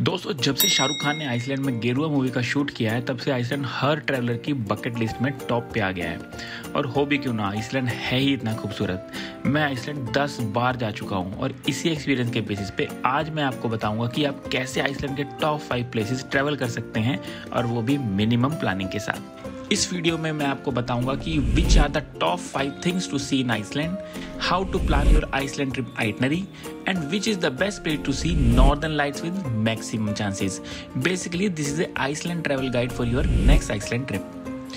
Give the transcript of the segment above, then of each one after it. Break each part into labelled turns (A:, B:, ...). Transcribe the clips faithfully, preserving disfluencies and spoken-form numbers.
A: दोस्तों, जब से शाहरुख खान ने आइसलैंड में गेरुआ मूवी का शूट किया है तब से आइसलैंड हर ट्रैवलर की बकेट लिस्ट में टॉप पे आ गया है। और हो भी क्यों ना, आइसलैंड है ही इतना खूबसूरत। मैं आइसलैंड दस बार जा चुका हूँ और इसी एक्सपीरियंस के बेसिस पे आज मैं आपको बताऊंगा कि आप कैसे आइसलैंड के टॉप फाइव प्लेसेस ट्रैवल कर सकते हैं, और वो भी मिनिमम प्लानिंग के साथ। इस वीडियो में मैं आपको बताऊंगा कि which are the top five things to see in Iceland, how to plan your Iceland trip itinerary, and which is the best place to see northern lights with maximum chances. Basically this is a Iceland travel guide for your next Iceland trip.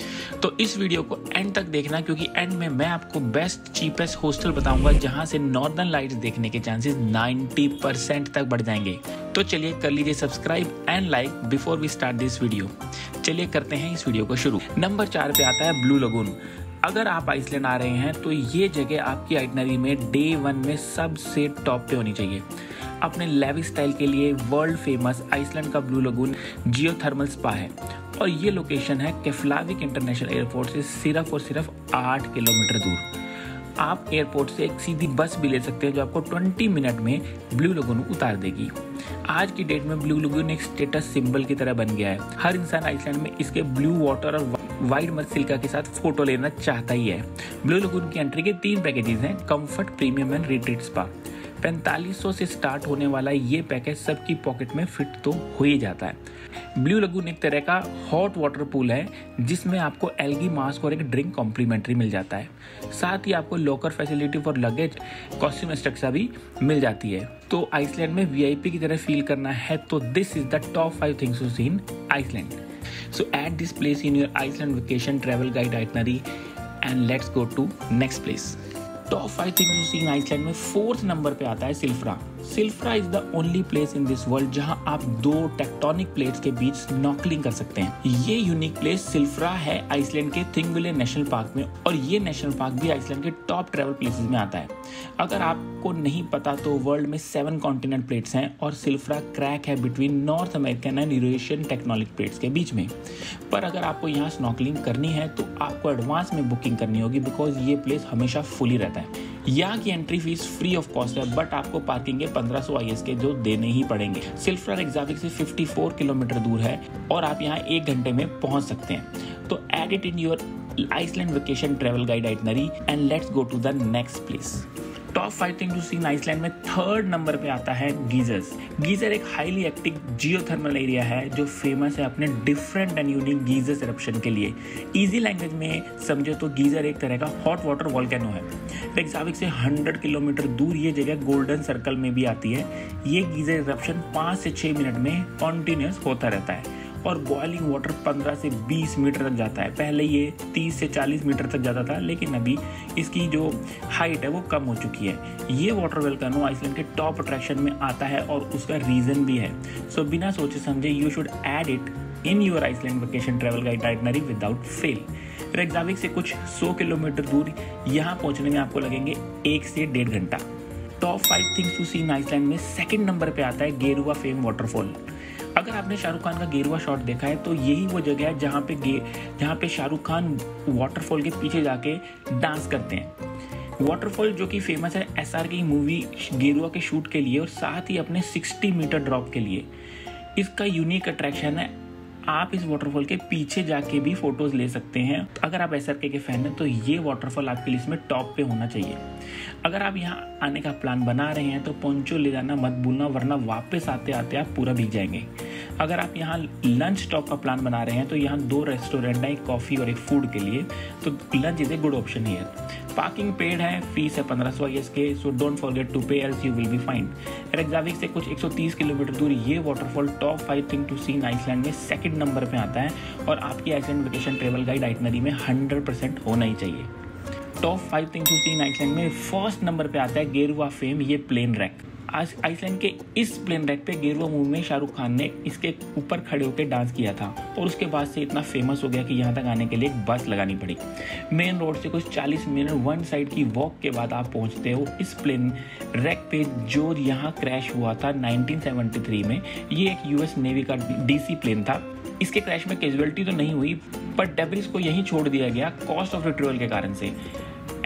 A: तो इस video को and तक देखना, क्योंकि and में मैं आपको best cheapest hostel बताऊंगा जहां से नॉर्दर्न लाइट्स देखने के चांसेस नब्बे परसेंट तक बढ़ जाएंगे। तो चलिए कर लीजिए subscribe and like before we start this video. चलिए करते हैं इस वीडियो को शुरू। नंबर चार पे आता है ब्लू लगून। अगर आप आइसलैंड आ रहे हैं तो ये जगह आपकी आइटनरी में डे वन में सबसे टॉप पे होनी चाहिए। अपने लेविश स्टाइल के लिए वर्ल्ड फेमस आइसलैंड का ब्लू लगून जियोथर्मल स्पा है, और ये लोकेशन है केफलाविक इंटरनेशनल एयरपोर्ट से सिर्फ और सिर्फ आठ किलोमीटर दूर। आप एयरपोर्ट से एक सीधी बस भी ले सकते हैं जो आपको बीस मिनट में ब्लू लगून उतार देगी। आज की डेट में ब्लू लगून एक स्टेटस सिंबल की तरह बन गया है। हर इंसान आइसलैंड में इसके ब्लू वाटर और वाइट मड सिल्का के साथ फोटो लेना चाहता ही है। ब्लू लगून की एंट्री के तीन पैकेजेस हैं, comfort, premium and retreat spa. पैंतालीस सौ से स्टार्ट होने वाला ये पैकेज सबकी पॉकेट में फिट तो हो ही जाता है। ब्लू लगून एक तरह का हॉट वाटर पूल है जिसमें आपको एल्गी मास्क और एक ड्रिंक कॉम्प्लीमेंट्री मिल जाता है। साथ ही आपको locker facility for luggage, costume structure भी मिल जाती है। तो आइसलैंड में वीआईपी की तरह फील करना है तो this is the top five things to see in Iceland. So add this place in your Iceland vacation travel guide itinerary and let's go to next place. Top five things to see in Iceland में fourth number पे आता है Silfra. Silfra is the only place in this world जहां आप दो tectonic plates के बीच snorkelling कर सकते हैं। ये यूनिक प्लेस सिल्फ्रा है आइसलैंड के थिंगविले नेशनल पार्क में, और ये नेशनल पार्क भी आइसलैंड के टॉप ट्रैवल प्लेसेस में आता है। अगर आपको नहीं पता तो वर्ल्ड में सेवन कॉन्टिनेंट प्लेट्स हैं और सिल्फ्रा क्रैक है between North American and Eurasian tectonic plates के बीच में। पर अगर आपको यहाँ स्नॉर्कलिंग करनी है तो आपको एडवांस में बुकिंग करनी होगी, बिकॉज ये प्लेस हमेशा फुली रहता है। यहाँ की entry fees free of cost है, बट आपको पार्किंग के पंद्रह सौ आईएस के जो देने ही पड़ेंगे। सिल्फ्रा रेक्जाविक से चौवन किलोमीटर दूर है और आप यहाँ एक घंटे में पहुंच सकते हैं। तो add it in your Iceland vacation travel guide itinerary and let's go to the next place. Top five thing to see in Iceland में थर्ड नंबर पे आता है गीजर्स। गीजर एक हाईली एक्टिव जियोथर्मल एरिया है जो famous है अपने different and unique geysers eruption के लिए। इजी लैंग्वेज में समझो तो गीजर एक तरह का हॉट वाटर वोल्केनो है। रेक्जाविक से सौ किलोमीटर दूर ये जगह गोल्डन सर्कल में भी आती है। ये गीजर एरप्शन पाँच से छः मिनट में कॉन्टिन्यूस होता रहता है और बॉइलिंग वाटर पंद्रह से बीस मीटर तक जाता है। पहले ये तीस से चालीस मीटर तक जाता था, लेकिन अभी इसकी जो हाइट है वो कम हो चुकी है। ये वाटर वोल्केनो आइसलैंड के टॉप अट्रैक्शन में आता है और उसका रीजन भी है। सो बिना सोचे समझे you should add it in your Iceland vacation travel guide itinerary without fail. Reykjavik से कुछ सौ किलोमीटर दूर यहाँ पहुँचने में आपको लगेंगे एक से डेढ़ घंटा। Top five things to see in Iceland में सेकेंड नंबर पे आता है गेरुआ फेम वाटरफॉल। अगर आपने शाहरुख खान का गेरुआ शॉट देखा है तो यही वो जगह है जहाँ पे गे जहाँ पे शाहरुख खान वाटरफॉल के पीछे जाके डांस करते हैं। वाटरफॉल जो कि फेमस है एसआर की मूवी गेरुआ के शूट के लिए और साथ ही अपने साठ मीटर ड्रॉप के लिए। इसका यूनिक अट्रैक्शन है, आप इस वाटरफॉल के पीछे जाके भी फोटोज ले सकते हैं। अगर आप एसआरके के फैन हैं तो ये वाटरफॉल आपकी लिस्ट में टॉप पे होना चाहिए। अगर आप यहाँ आने का प्लान बना रहे हैं तो पोंचो ले जाना मत भूलना, वरना वापस आते आते आप पूरा भीग जाएंगे। अगर आप यहाँ लंच स्टॉप का प्लान बना रहे हैं तो यहाँ दो रेस्टोरेंट हैं, एक कॉफ़ी और एक फूड के लिए, तो lunch is a good option here. Parking paid है, फीस है पंद्रह सौ I S K, so don't forget to pay else you will be fine. Reykjavik से कुछ एक सौ तीस किलोमीटर दूर ये waterfall top five thing to see in Iceland में सेकंड नंबर पे आता है और आपकी Iceland vacation travel guide itinerary में हंड्रेड परसेंट होना ही चाहिए। Top five thing to see in Iceland में फर्स्ट नंबर पे आता है गेरुआ फेम ये प्लेन रैक। आज आइसलैंड के इस प्लेन रैक पे गेरुआ मूवी में शाहरुख खान ने इसके ऊपर खड़े होकर डांस किया था और उसके बाद से इतना फेमस हो गया कि यहाँ तक आने के लिए एक बस लगानी पड़ी। मेन रोड से कुछ चालीस मिनट वन साइड की वॉक के बाद आप पहुँचते हो इस प्लेन रैक पे जो यहाँ क्रैश हुआ था नाइनटीन सेवेंटी थ्री में। ये एक यूएस नेवी का डीसी प्लेन था। इसके क्रैश में कैजुअलिटी तो नहीं हुई, पर डेब्रिस को यहीं छोड़ दिया गया कॉस्ट ऑफ रिट्रीवल के कारण से।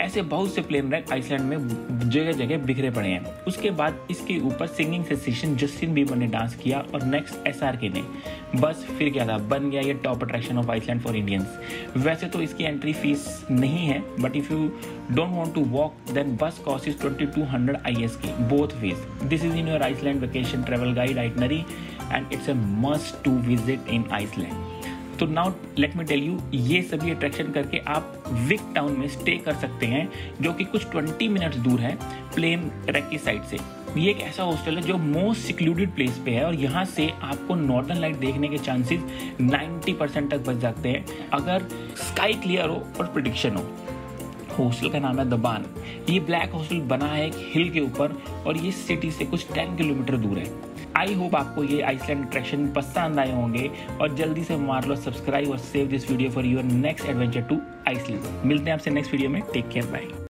A: ऐसे बहुत से प्लेन रैक आइसलैंड में जगह जगह बिखरे पड़े हैं। उसके बाद इसके ऊपर सिंगिंग सेंसेशन जस्टिन बीबर ने डांस किया और नेक्स्ट एसआरके ने। बस फिर क्या था, बन गया ये top attraction of Iceland for Indians. वैसे तो इसकी एंट्री फीस नहीं है, but if you don't want to walk then bus cost is twenty two hundred I S K both ways. This is in your Iceland vacation travel guide itinerary and it's a must to visit in Iceland. तो now let me tell you, ये सभी attraction करके आप Wick town में stay कर सकते हैं, जो कि कुछ ट्वेंटी मिनट्स दूर है प्लेन ट्रैक की साइड से। ये एक ऐसा हॉस्टल है जो मोस्ट सिक्लूडेड प्लेस पे है और यहाँ से आपको नॉर्दर्न लाइट देखने के चांसेस नाइंटी परसेंट तक बच जाते हैं अगर स्काई क्लियर हो और प्रेडिक्शन हो। हॉस्टल का नाम है द बार्न। ये ब्लैक हॉस्टल बना है एक हिल के ऊपर और ये सिटी से कुछ टेन किलोमीटर दूर है। आई होप आपको ये आइसलैंड अट्रैक्शन पसंद आए होंगे और जल्दी से मार लो सब्सक्राइब और save this video for your next adventure to Iceland. मिलते हैं आपसे नेक्स्ट वीडियो में। Take care, bye.